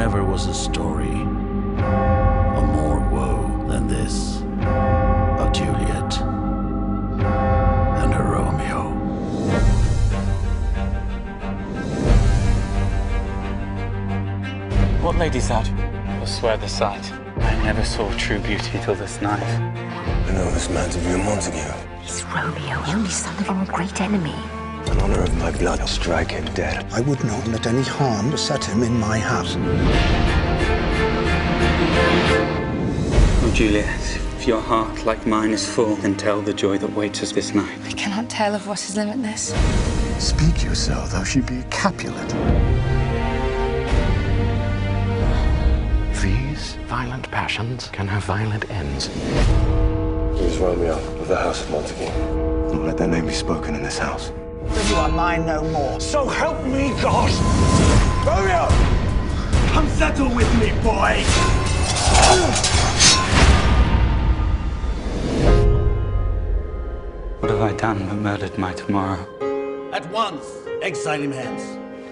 never was a story of more woe than this, of Juliet and her Romeo. What lady's that? I'll swear the sight. I never saw true beauty till this night. I know this Montague and Montague. He's Romeo, the only son of our great enemy. In honor of my blood, I'll strike him dead. I would not let any harm beset him in my house. Oh, Juliet, if your heart, like mine, is full, then tell the joy that waits us this night. I cannot tell of what is limitless. Speak you so, though she be a Capulet. These violent passions can have violent ends. Here's Romeo of the House of Montague. Don't let that name be spoken in this house. You are mine no more. So help me God! Romeo! Come settle with me, boy! What have I done but murdered my tomorrow? At once, exile him hence.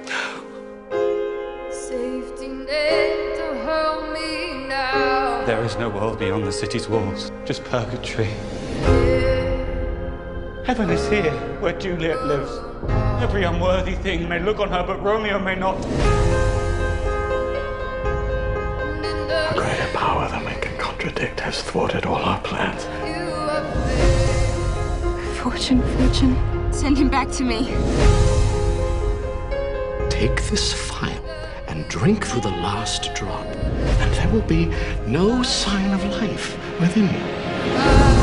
Safety net to hold me now. There is no world beyond the city's walls, just purgatory. Heaven is here, where Juliet lives. Every unworthy thing may look on her, but Romeo may not. A greater power than we can contradict has thwarted all our plans. Fortune, fortune, send him back to me. Take this phial and drink through the last drop, and there will be no sign of life within you.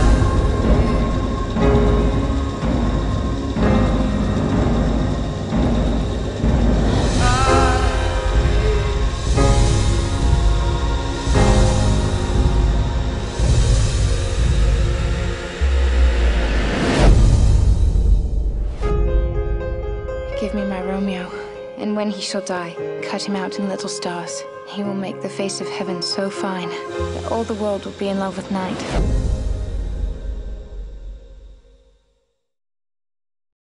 Give me my Romeo, and when he shall die, cut him out in little stars. He will make the face of heaven so fine that all the world will be in love with night.